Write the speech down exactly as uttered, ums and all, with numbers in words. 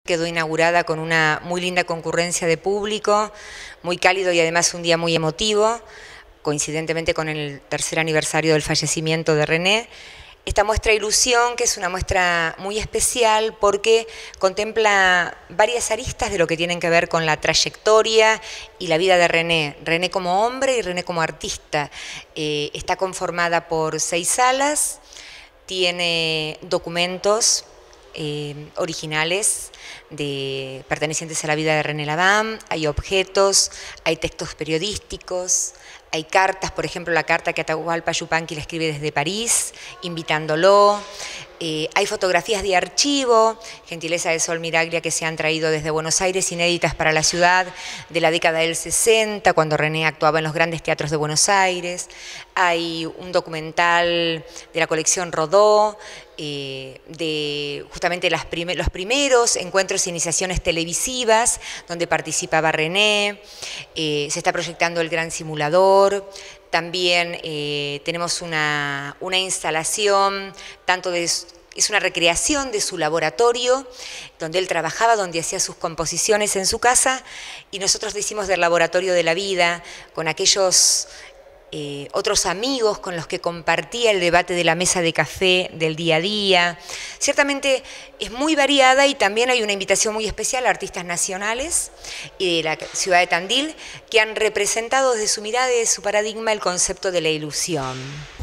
Quedó inaugurada con una muy linda concurrencia de público, muy cálido y además un día muy emotivo, coincidentemente con el tercer aniversario del fallecimiento de René. Esta muestra Ilusión, que es una muestra muy especial porque contempla varias aristas de lo que tienen que ver con la trayectoria y la vida de René. René como hombre y René como artista. Eh, está conformada por seis salas, tiene documentos Eh, originales de, pertenecientes a la vida de René Laván, hay objetos, hay textos periodísticos, hay cartas, por ejemplo la carta que Atahualpa Yupanqui le escribe desde París, invitándolo, eh, hay fotografías de archivo, gentileza de Sol Miraglia, que se han traído desde Buenos Aires, inéditas para la ciudad, de la década del sesenta, cuando René actuaba en los grandes teatros de Buenos Aires. Hay un documental de la colección Rodó, eh, de justamente las prim los primeros encuentros e iniciaciones televisivas, donde participaba René. Eh, se está proyectando El Gran Simulador. También eh, tenemos una, una instalación, tanto de, es una recreación de su laboratorio, donde él trabajaba, donde hacía sus composiciones en su casa, y nosotros decimos del laboratorio de la vida, con aquellos eh, otros amigos con los que compartía el debate de la mesa de café del día a día. Ciertamente es muy variada y también hay una invitación muy especial a artistas nacionales y de la ciudad de Tandil que han representado desde su mirada y de su paradigma el concepto de la ilusión.